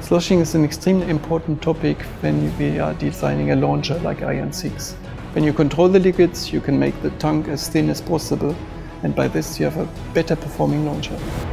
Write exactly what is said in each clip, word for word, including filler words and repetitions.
Sloshing is an extremely important topic when we are designing a launcher like Ariane six. When you control the liquids, you can make the tank as thin as possible, and by this you have a better performing launcher.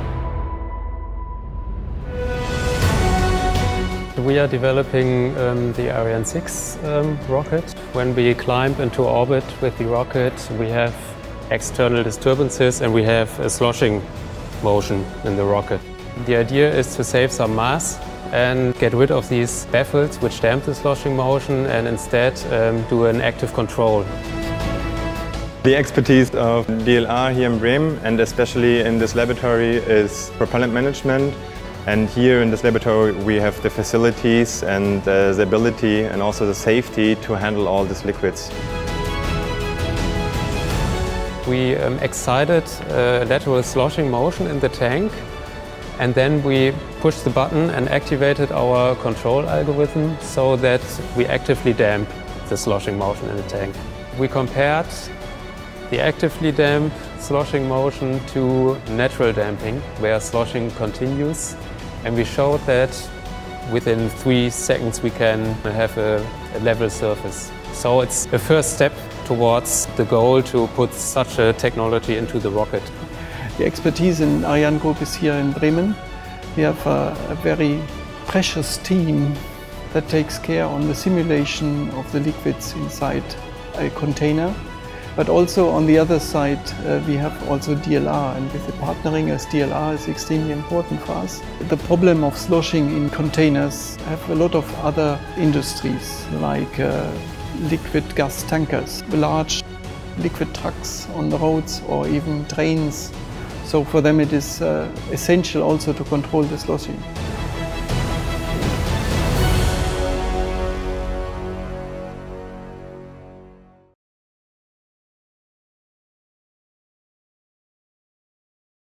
We are developing um, the Ariane six um, rocket. When we climb into orbit with the rocket, we have external disturbances and we have a sloshing motion in the rocket. The idea is to save some mass and get rid of these baffles which damp the sloshing motion and instead um, do an active control. The expertise of D L R here in Bremen, and especially in this laboratory, is propellant management. And here in this laboratory we have the facilities and uh, the ability and also the safety to handle all these liquids. We um, excited a lateral sloshing motion in the tank, and then we pushed the button and activated our control algorithm so that we actively damp the sloshing motion in the tank. We compared the actively damped sloshing motion to natural damping, where sloshing continues, and we showed that within three seconds we can have a, a level surface. So it's a first step towards the goal to put such a technology into the rocket. The expertise in Ariane Group is here in Bremen. We have a, a very precious team that takes care on the simulation of the liquids inside a container. But also on the other side uh, we have also D L R, and with the partnering as D L R is extremely important for us. The problem of sloshing in containers have a lot of other industries like uh, liquid gas tankers, large liquid trucks on the roads, or even trains. So for them it is uh, essential also to control the sloshing.